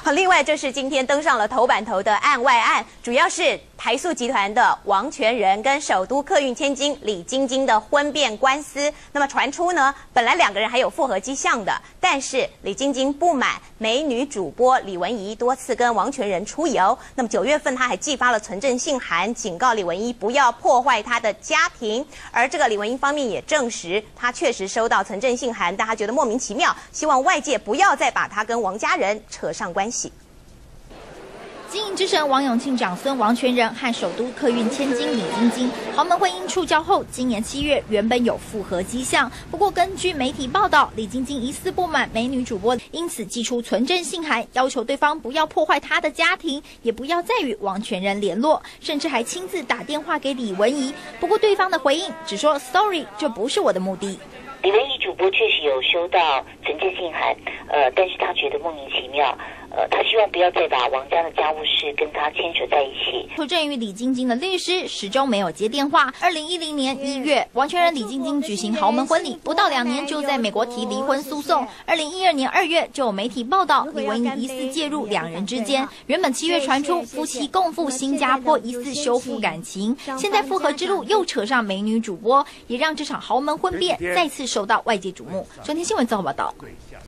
好，另外这是今天登上了头版头的案外案，主要是台塑集团的王全仁跟首都客运千金李晶晶的婚变官司。那么传出呢，本来两个人还有复合迹象的，但是李晶晶不满美女主播李文怡多次跟王全仁出游。那么9月份他还寄发了存证信函，警告李文怡不要破坏他的家庭。而这个李文怡方面也证实，他确实收到存证信函，但他觉得莫名其妙，希望外界不要再把他跟王家人扯上关系。 经营之神王永庆长孙王全仁和首都客运千金李晶晶豪门婚姻触礁后，今年7月原本有复合迹象，不过根据媒体报道，李晶晶疑似不满美女主播，因此寄出存证信函，要求对方不要破坏她的家庭，也不要再与王全仁联络，甚至还亲自打电话给李文怡。不过对方的回应只说 “sorry”， 这不是我的目的。 李文怡主播确实有收到存证信函，但是他觉得莫名其妙。他希望不要再把王家的家务事跟他牵扯在一起。 出证于李晶晶的律师始终没有接电话。2010年1月，王全仁、李晶晶举行豪门婚礼，不到2年就在美国提离婚诉讼。2012年2月，就有媒体报道李文怡疑似介入两人之间。原本7月传出夫妻共赴新加坡，疑似修复感情。现在复合之路又扯上美女主播，也让这场豪门婚变再次受到外界瞩目。中天新闻综合报道。